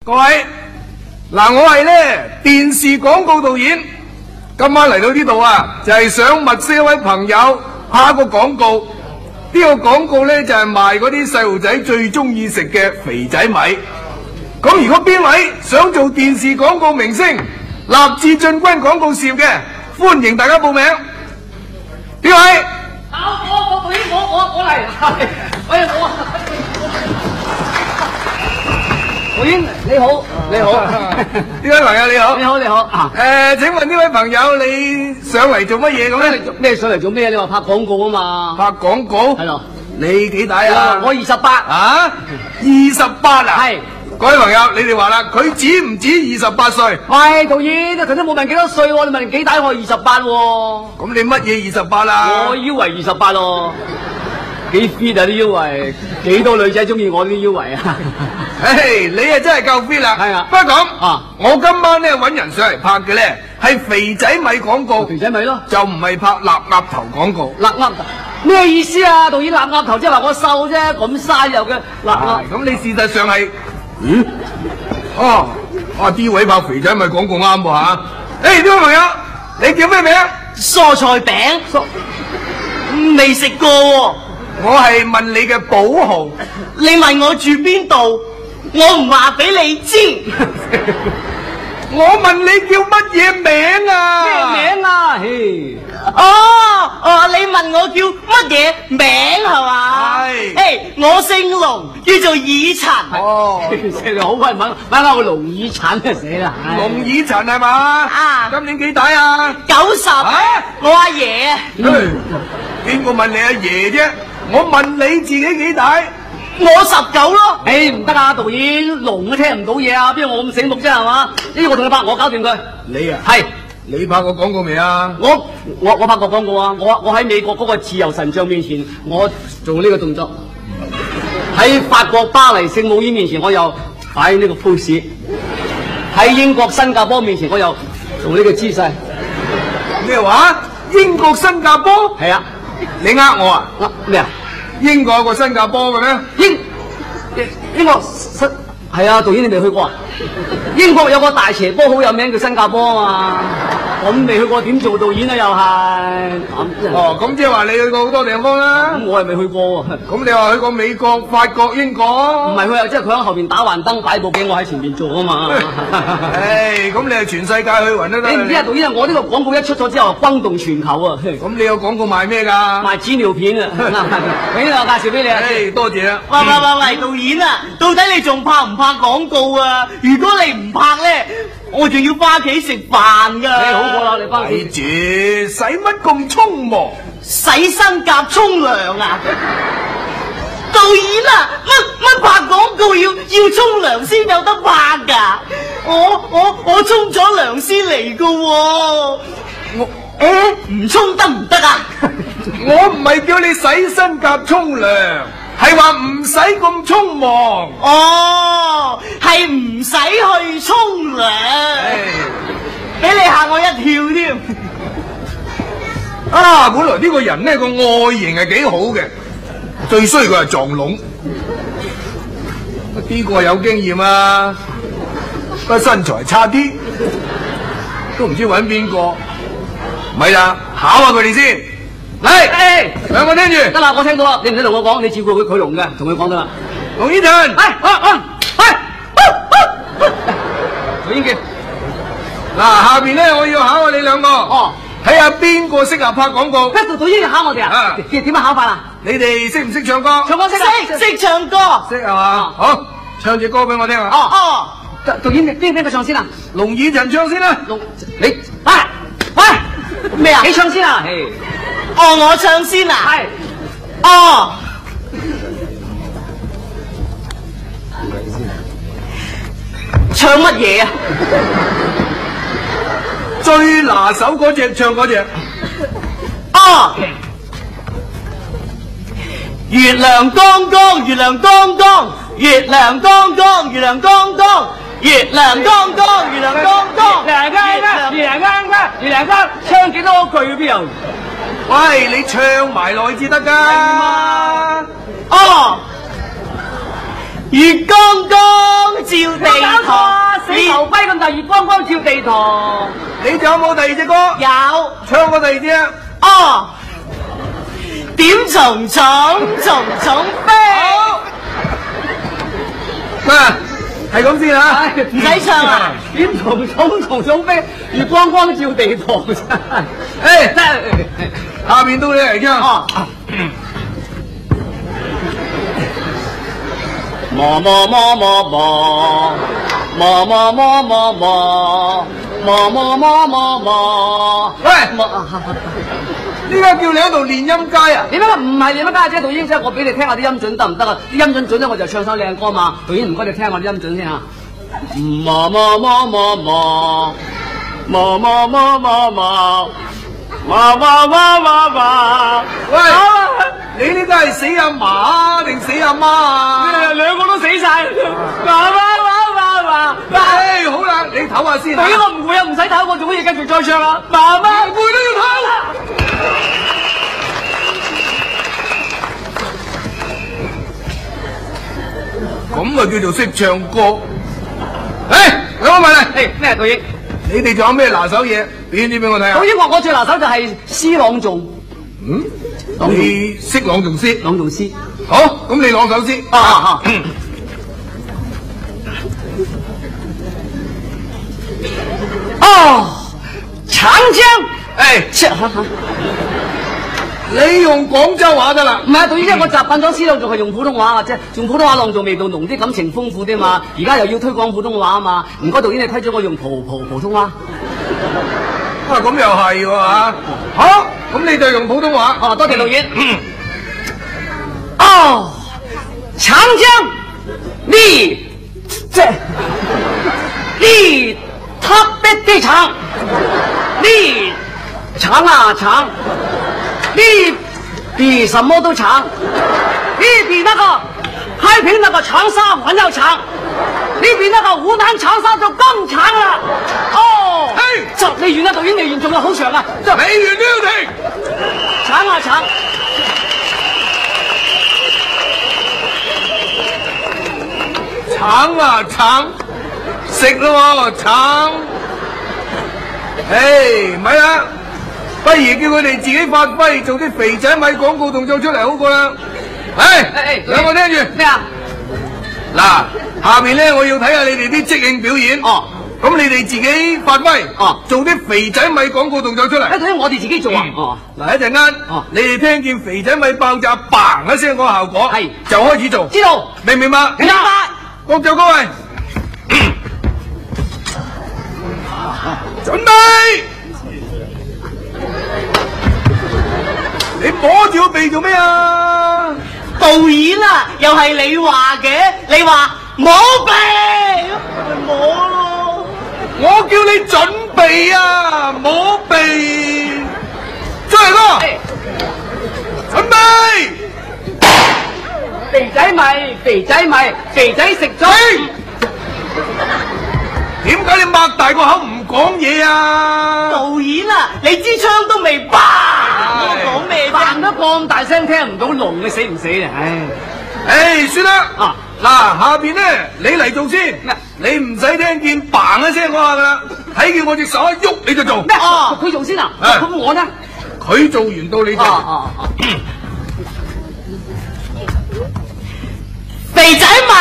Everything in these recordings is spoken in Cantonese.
各位，嗱，我係咧電視廣告導演，今晚嚟到呢度啊，就係想物色一位朋友拍個廣告。呢個廣告咧就係賣嗰啲細路仔最中意食嘅肥仔米。咁如果邊位想做電視廣告明星，立志進軍廣告事業嘅，歡迎大家報名。邊位？ 我嚟，喂我。導演你好，你好， 呢位朋友你好， 你好你好。 請問呢位朋友你上嚟做乜嘢咁咧？ 咩上嚟做咩？你話拍廣告啊嘛？ 拍廣告？ 係咯。 你幾大啊？ 我28。 啊？28啊？ 係。 各位朋友，你哋話啦，佢止唔止28歲？ 喂，導演，你頭先冇問幾多歲喎？你問幾大？我28喎。 咁你乜嘢28啊？ 我腰圍28咯。幾 fit 啊啲腰圍，幾多女仔中意我啲腰圍啊？ 唉，你啊真係夠 fit 啦。 係啊。 不過咁，我今晚咧揾人上嚟拍嘅咧係肥仔米廣告。 肥仔米咯， 就唔係拍臘鴨頭廣告。 臘鴨頭咩意思啊？導演，臘鴨頭即係話我瘦啫，咁嘥油嘅臘鴨。 咁你事實上係，啲位拍肥仔米廣告啱喎嚇。呢位朋友，你叫咩名？ 蔬菜餅，未食過喎。 我係問你嘅寶號， 你問我住邊度，我唔話俾你知。 我問你叫乜嘢名啊？ 咩名啊？嘿，你問我叫乜嘢名係嘛？係。我姓龍，叫做以塵。你好鬼問，揾下個龍以塵就死啦。 龍以塵係嘛？ 啊。 今年幾大啊 ？90。我阿爺啊。 邊個問你阿爺啫？我問你自己幾大？ 我19咯。唔得啊，導演，龍都聽唔到嘢啊，邊有我咁醒目啫係嘛？呢個我同你拍，我搞掂佢。 你啊？ 係。 你拍過廣告未啊？ 我拍過廣告啊！我喺美國嗰個自由神像面前，我做呢個動作；喺法國巴黎聖母院面前，我又擺呢個 pose；喺英國新加坡面前，我又做呢個姿勢。 咩話？英國新加坡？ 係啊。 你呃我啊？ 咩啊？ 英國有個新加坡嘅咩？ 英國係啊，導演你未去過啊？英國有個大斜坡好有名叫新加坡啊嘛，我未去過點做導演啊又係。 咁即係話你去過好多地方啦。 咁我係未去過喎。 咁你話去過美國、法國、英國？ 唔係佢啊，即係佢喺後邊打橫燈擺部鏡，我喺前面做啊嘛。 咁你係全世界去勻都得。 你唔知啊，導演啊，我呢個廣告一出咗之後，轟動全球啊。 咁你個廣告賣咩㗎？ 賣紙尿片啊！俾我介紹俾你啊。 多謝啦。 喂，導演啊，到底你仲拍唔拍廣告啊？如果你唔拍咧，我仲要翻屋企食飯㗎。你好過啦，你翻屋企。 住，使乜咁匆忙？ 洗身甲沖涼啊！導演啊，乜拍廣告要沖涼先有得拍㗎？我沖咗涼先嚟㗎喎。唔沖得唔得啊？ 我唔係叫你洗身甲沖涼，係話唔使咁匆忙。 係唔使去沖涼，俾你嚇我一跳添。 本來呢個人呢個外形係幾好嘅，最衰佢係撞聾。呢個有經驗啊，不過身材差啲，都唔知揾邊個。咪啦，考下佢哋先。嚟，兩個聽住。 得啦，我聽到啦，你唔使同我講，你照顧佢聾嘅，同佢講得啦。 龍依塵， 佢已經下邊咧我要考下你兩個。睇下邊個適合拍廣告。 導演要考我哋啊？點樣考法啊？ 你哋識唔識唱歌？ 唱歌識唱歌。識係嘛？ 好，唱隻歌俾我聽下。 導演邊個唱先啊？ 龍以塵唱先啦。 你喂咩啊？你唱先啊？我唱先啊？係。唱乜嘢啊？ 最拿手嗰隻，唱嗰隻。 月亮光光，月亮光光，月亮光光，月亮光光，月亮光光，月亮光光，月亮光光，月亮光光，月亮光，唱幾多句邊有？ 喂，你唱埋落去至得㗎。 月光光照地堂， 死頭龜咁大，月光光照地堂。 你仲有冇第二隻歌？ 有唱過第二隻啊？ 哦，點蟲蟲蟲蟲飛， 嗱，係咁先啊！ 唔使唱啊！ 點蟲蟲蟲蟲飛，月光光照地堂真係。 下邊到你嚟唱。 哦，麼麼麼麼麼。麼麼麼麼麼麼麼麼麼麼， 喂，呢家叫你喺度練音階啊？ 點解唔係練乜家姐？導演，我俾你聽下啲音準得唔得啊？啲音準準咧，我就唱首靚歌嘛。導演唔該，你聽下我啲音準先啊。 麼麼麼麼麼麼麼麼麼麼麼麼麼麼， 喂，你呢家係死阿嫲定死阿媽啊？ 兩個都死晒。媽媽。 唉，好啦，你唞下先。 對於我唔會啊，唔使唞，我仲可以繼續再唱啊。媽媽唔會都要唞。咁啊叫做識唱歌。兩個問題， 咩導演？ 你哋仲有咩拿手嘢表演啲俾我睇下？ 導演，我最拿手就係詩朗誦。 嗯，你識朗誦詩？ 朗誦詩。 好，咁你朗首詩。 哦，長江。 你用廣州話得啦。 唔係，導演，因為我習慣咗詩朗誦係用普通話啊，即係用普通話朗誦味道濃啲，感情豐富啲嘛。而家又要推廣普通話啊嘛，唔該導演你批咗我用普通話。 咁又係喎嚇。好，咁你就用普通話。 哦，多謝導演。哦，長江你特別的長，你長啊長，你比什麼都長，你比那個太平那個長沙還要長，你比那個湖南長沙就更長啦。哦，就你完啦，導演你完仲有好長啊， 未完都要停。 長啊長。 橙啊橙，食咯橙。咪啦，不如叫佢哋自己發揮，做啲肥仔米廣告動作出嚟好過啦。兩個聽住咩啊？ 嗱，下邊咧我要睇下你哋啲即興表演。 哦， 咁你哋自己發揮。 哦， 做啲肥仔米廣告動作出嚟。 睇下我哋自己做啊。哦， 嗱，一陣間，你哋聽見肥仔米爆炸嘭一聲個效果， 係就開始做。 知道？ 明唔明白？ 明白。 各就各位，準備。你摸住個鼻做咩啊？ 導演啊，又係你話嘅，你話摸鼻，摸咯。 我叫你準備啊，摸鼻。出嚟咯，準備。 肥仔米，肥仔米，肥仔食咗。 點解你擘大個口唔講嘢啊？ 導演啊，你支槍都未爆，講咩啫？ 扮得咁大聲聽唔到聾，你死唔死啊？ 算啦。嗱，下邊咧你嚟做先，你唔使聽見嘭一聲我話噶啦，睇見我隻手一喐你就做。 咩？佢做先啊？咁我呢？ 佢做完到你做。 肥仔米，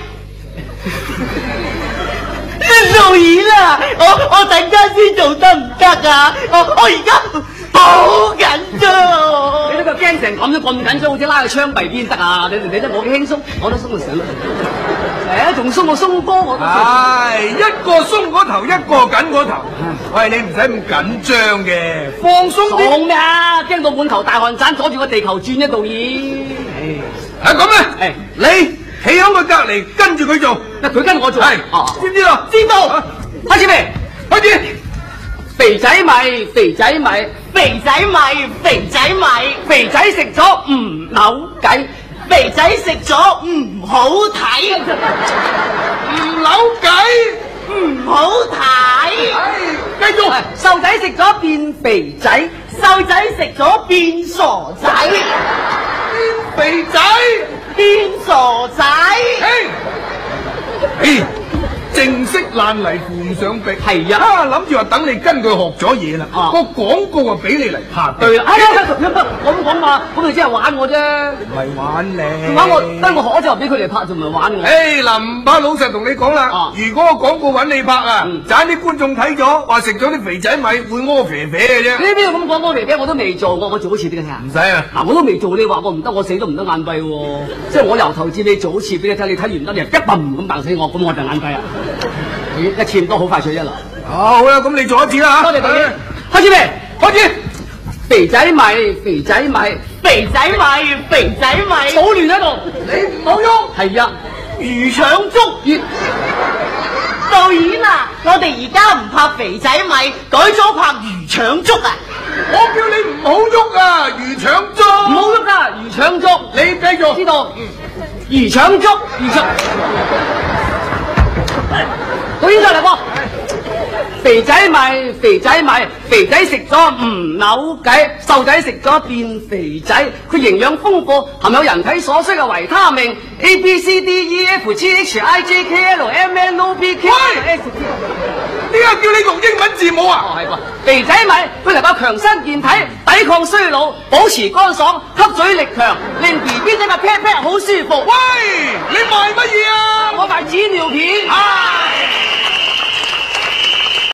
導演啊，我陣間先做得唔得啊？我而家好緊張。 你呢個驚成咁都咁緊張，好似拉個槍斃邊得啊？你睇我幾輕鬆，我都鬆到死。仲鬆過鬆歌我都。 一個鬆嗰頭，一個緊嗰頭。喂，你唔使咁緊張嘅，放鬆啲。 講咩啊？驚到滿頭大汗盞，阻住個地球轉啫，導演。 咁咧，你企喺佢隔離跟住佢做， 佢跟我做， 係，知唔知道？ 知道。 開始未？ 開始。 肥仔米，肥仔米， 肥仔米，肥仔米， 肥仔食咗唔扭計， 肥仔食咗唔好睇， 唔扭計， 唔好睇。 繼續。 瘦仔食咗變肥仔， 瘦仔食咗變傻仔， 肥仔變傻仔。 唉，正式爛泥扶唔上壁。 係呀諗住話等你跟佢學咗嘢啦。個廣告啊俾你嚟拍。 對啦，我咁講嘛，咁你只係玩我啫。 唔係玩你。 玩我，等我學咗之後俾佢哋拍，仲唔係玩我？ 嗱，唔怕老實同你講啦。如果個廣告揾你拍啊，盞啲觀眾睇咗，話食咗啲肥仔米會屙肥肥嘅啫。 你邊度咁講屙肥肥？我都未做過，我做好次俾你睇下。 唔使啊。 嗱，我都未做，你話我唔得，我死都唔得眼閉喎。即係我由頭至尾做好次俾你睇，你睇完得你一揼咁掟死我，咁我就眼閉啊！一次唔多，好快脆一流。 好啦，咁你做一次啦嚇。 多謝大家。開始未？開始。肥仔米，肥仔米， 肥仔米，肥仔米， 好亂喺度， 你唔好喐。 係呀， 魚腸粥。導演啊，我哋而家唔拍肥仔米，改咗拍魚腸粥啊！ 我叫你唔好喐啊，魚腸粥。 唔好喐啊，魚腸粥。 你繼續。 知道。魚腸粥，魚腸。導演再嚟噃。肥仔米，肥仔米，肥仔食咗唔扭計，瘦仔食咗變肥仔。佢營養豐富，含有人體所需嘅維他命 A B C D E F G H I J K L M N O P Q R S T。 點解叫你用英文字母啊？ 係噃，肥仔米佢能夠強身健體，抵抗衰老，保持乾爽，吸水力強，令 B B 仔嘅 pat pat 好舒服。 喂，你賣乜嘢啊？ 我賣紙尿片。